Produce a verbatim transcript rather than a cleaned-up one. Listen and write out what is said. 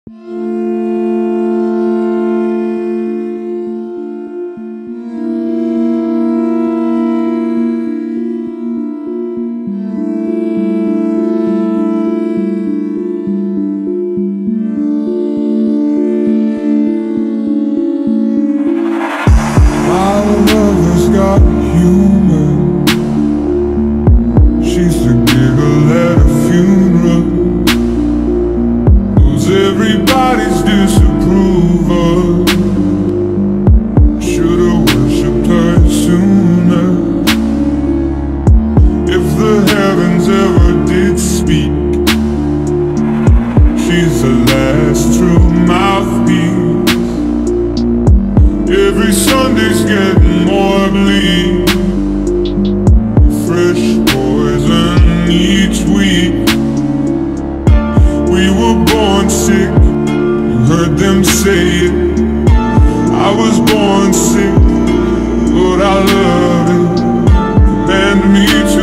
Everybody's disapproval. Should've worshipped her sooner. If the heavens ever did speak, she's the last true mouthpiece. Every Sunday's getting more bleak, fresh poison each week. We were born sick, you heard them say it. I was born sick, but I love it, and me too.